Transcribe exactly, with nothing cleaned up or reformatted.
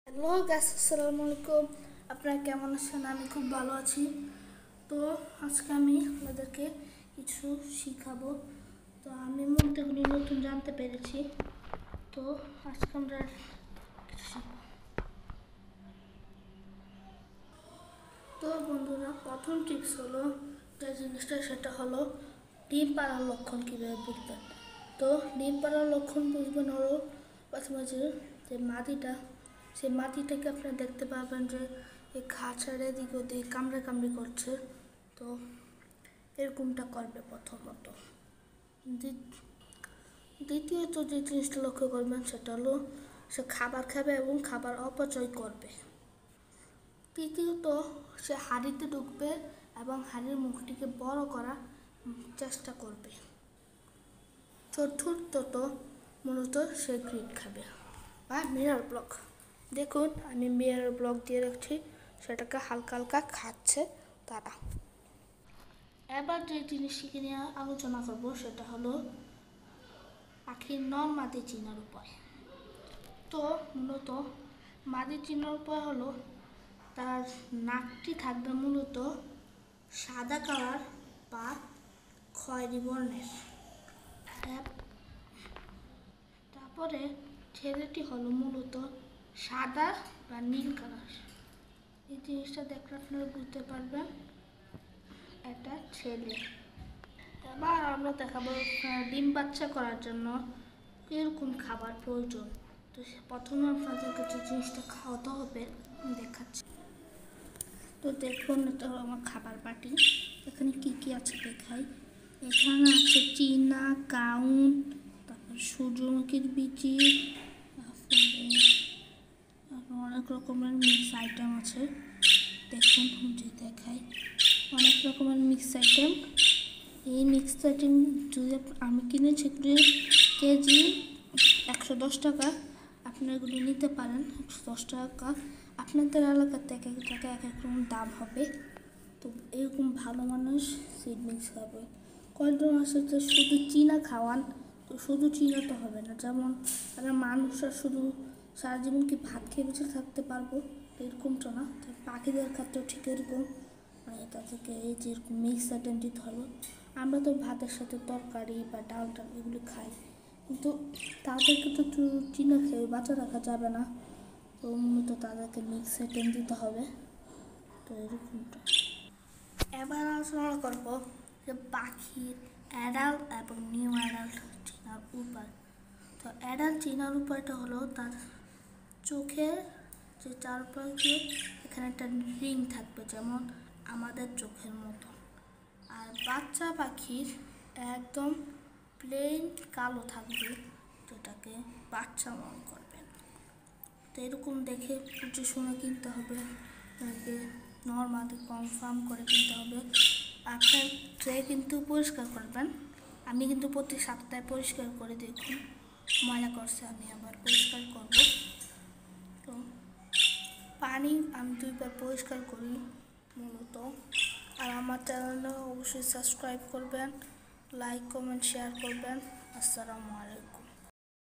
Hello guys, আসসালামু আলাইকুম। আপনারা কেমন আছেন? আমি খুব ভালো আছি। তো আজকে আমি আপনাদেরকে কিছু শিখাবো। তো আমি মুদ্রাগুলি নতুন জানতে পেরেছি। তো আজকে আমরা শিখব। তো বন্ধুরা, প্রথম টিপস হলো যে জিনিসটা, সেটা হলো ডিম পাড়ার লক্ষণ কীভাবে বুঝবেন। তো ডিম পাড়ার লক্ষণ বুঝবেন হলো প্রথমে যে যে মাটিটা, সেই মাটিটাকে আপনারা দেখতে পাবেন যে এই খাঁচার এদিক ওদিক কামড়ে কামড়ি করছে। তো এরকমটা করবে প্রথমত। দ্বিতীয়ত যে জিনিসটা লক্ষ্য করবেন সেটা হলো সে খাবার খাবে এবং খাবার অপচয় করবে। তৃতীয়ত সে হাঁড়িতে ঢুকবে এবং হাঁড়ির মুখটিকে বড় করার চেষ্টা করবে। চতুর্থত মূলত সে গ্রিড খাবে বা মিরর ব্লক। দেখুন, আমি মিরর ব্লক দিয়ে রাখছি, সেটাকে হালকা হালকা খাচ্ছে তারা। এবার যে জিনিসটিকে নিয়ে আলোচনা করব সেটা হলো পাখির নর মাদি চিনার উপায়। তো মূলত মাদি চিনার উপায় হলো তার নাকটি থাকবে মূলত সাদা কালার বা খয়েরি বর্ণের। তারপরে ছেলেটি হলো মূলত সাদা বা নীল কালার। এই জিনিসটা দেখলে আপনারা বুঝতে পারবেন এটা ছেলে। এবার আমরা দেখাবো ডিম বাচ্চা করার জন্য এরকম খাবার প্রয়োজন। তো প্রথমে আপনাদেরকে যে জিনিসটা খাওয়াতে হবে দেখাচ্ছি। তো দেখুন, এটা হলো আমার খাবার বাটি। এখানে কি কি আছে দেখাই। এখানে আছে চীনা কাউন, তারপর সূর্যমুখীর বিচি, তারপরে অনেক রকমের মিক্স আইটেম আছে। দেখুন, যে দেখাই অনেক রকমের মিক্স আইটেম। এই মিক্স আইটেম যদি আমি কিনেছি কেজি একশো দশ টাকা, আপনারা এগুলি নিতে পারেন। একশো দশ টাকা আপনাদের এলাকাতে এক এক টাকা এক এক রকম দাম হবে। তো এরকম ভালো মানুষ সিড মিক্স খাবে। কয়েকজন আছে যে শুধু চীনা খাওয়ান, তো শুধু চীনা তো হবে না। যেমন আমরা মানুষরা শুধু সারা জীবন কি ভাত খেয়ে বেঁচে থাকতে পারবো, এরকমটা না। তো পাখিদের ক্ষেত্রেও ঠিক এরকম, মানে তাদেরকে এই যে এরকম মিক্স আইটেম দিতে হবে। আমরা তো ভাতের সাথে তরকারি বা ডাল টাল এগুলো খাই, কিন্তু তাদেরকে তো চীনা খেয়ে বাঁচা রাখা যাবে না। তো মূলত তাদেরকে মিক্স আইটেম দিতে হবে। তো এরকমটা এবার আলোচনা করব যে পাখির অ্যাডাল্ট এবং নিউ অ্যাডাল্ট চেনার উপায়। তো অ্যাডাল্ট চেনার উপায়টা হলো তার চোখের যে চারপাশে এখানে একটা রিং থাকবে, যেমন আমাদের চোখের মতো। আর বাচ্চা পাখির একদম প্লেন কালো থাকবে, যেটাকে বাচ্চা মনে করবেন। তো এরকম দেখে বুঝে শুনে কিনতে হবে, তাকে নর্মালি কনফার্ম করে কিনতে হবে। আপনার ট্রে কিন্তু পরিষ্কার করবেন। আমি কিন্তু প্রতি সপ্তাহে পরিষ্কার করে দেখুন, ময়লা করছে আমি আবার পরিষ্কার করব। তো পানি আমি দুইবার পরিষ্কার করি মূলত। আর আমার চ্যানেলে অবশ্যই সাবস্ক্রাইব করবেন, লাইক কমেন্ট শেয়ার করবেন। আসসালামু আলাইকুম।